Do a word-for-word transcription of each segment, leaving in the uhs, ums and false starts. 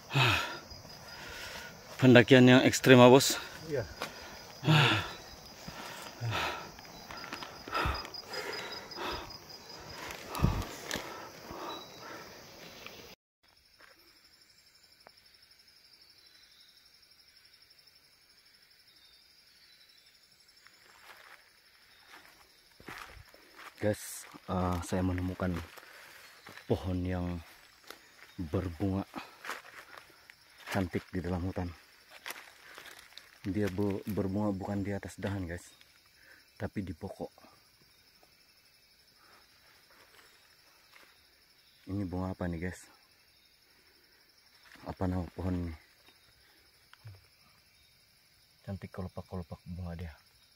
Pendakian yang ekstrim, ah, bos. Iya. Guys, uh, saya menemukan pohon yang berbunga cantik di dalam hutan. Dia berbunga bukan di atas dahan, guys, tapi di pokok. Ini bunga apa nih, guys? Apa nama pohon ini? Cantik kelopak-kelopak bunga dia.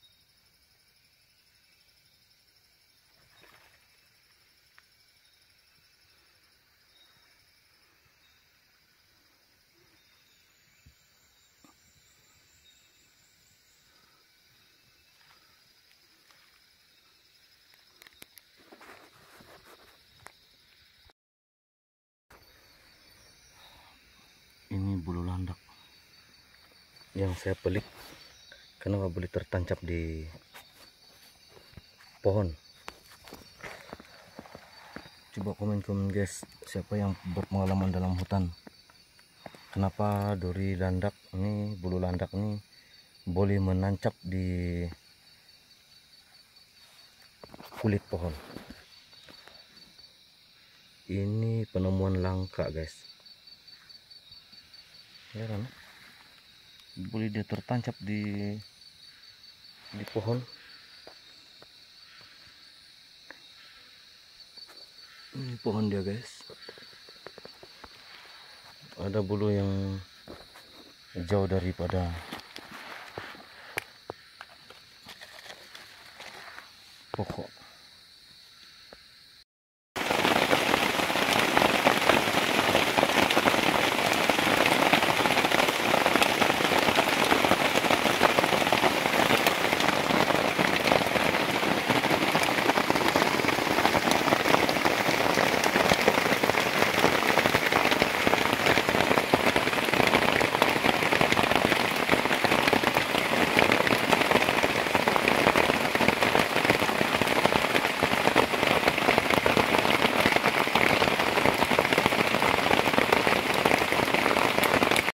Ini bulu landak yang saya pelik karena nggak boleh tertancap di pohon. Coba komen-komen, guys, siapa yang berpengalaman dalam hutan, kenapa duri landak ini, bulu landak ini boleh menancap di kulit pohon. Ini penemuan langka, guys. Ya kan, boleh dia tertancap di di pohon. Ini pohon dia, guys, ada bulu yang jauh daripada pokok.